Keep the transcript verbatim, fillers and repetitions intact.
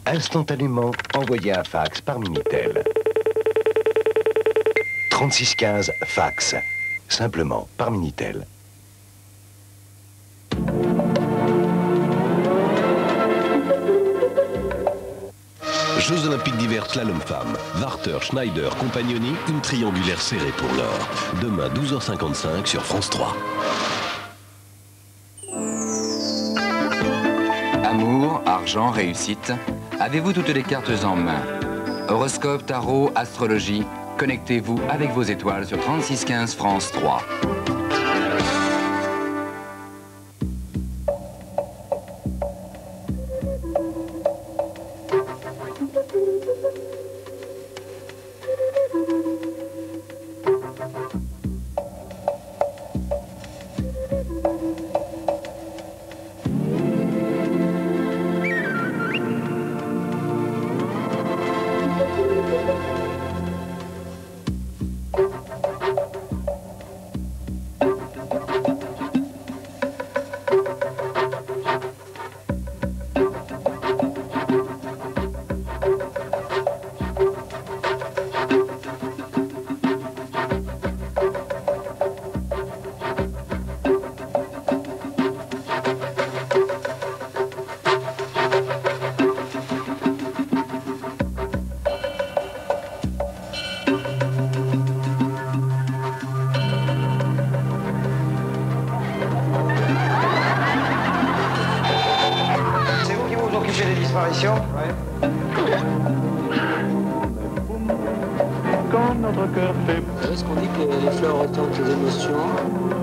Instantanément, envoyez un fax par Minitel. trente-six quinze fax. Simplement par Minitel. Jeux Olympiques d'hiver slalom femmes. Warter, Schneider, Compagnoni, une triangulaire serrée pour l'or. Demain, douze heures cinquante-cinq sur France trois. Amour, argent, réussite. Avez-vous toutes les cartes en main? Horoscope, tarot, astrologie. Connectez-vous avec vos étoiles sur trente-six quinze France trois. Ouais. Quand notre cœur fait... Est-ce qu'on dit que les fleurs ressentent les émotions?